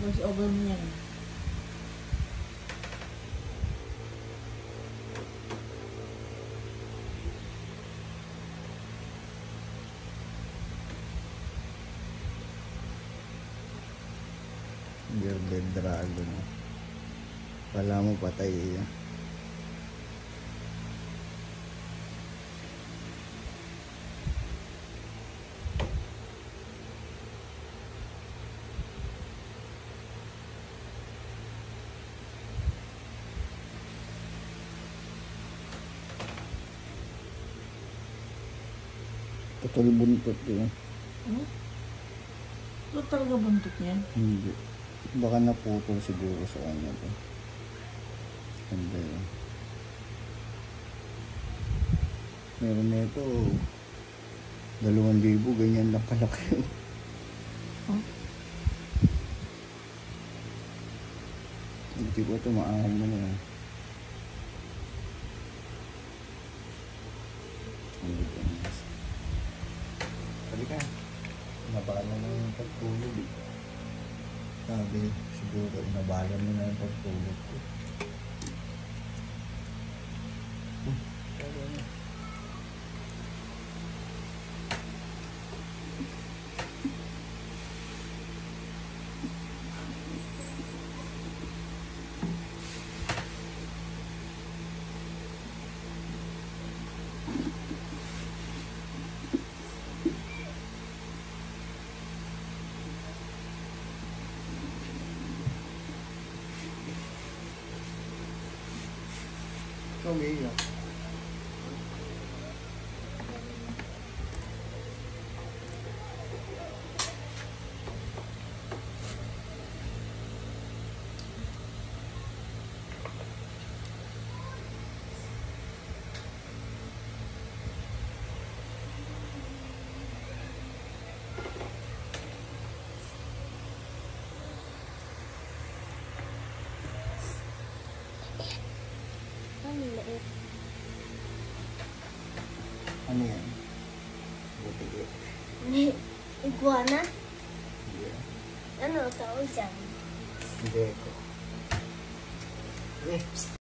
Voice over mo yan. Bearded dragon. Wala mo patay yan. Total buntot yun. Ano? Ito talaga buntot niyan? Hindi. Baka naputol siguro sa kanya to. Hindi. Meron na ito 2,000, ganyan lang kalaki. Oh? Hindi ko ito maahal mo na yan. Hindi ko na. Sabi ka, inabalan mo na yung pagtulog eh. Sabi, siguro inabalan mo na yung pagtulog ko. Sabi na. Umiiyak. Ano yan? Buti. Iguana? Yeah. Ano tawag dyan? Gecko. Eh.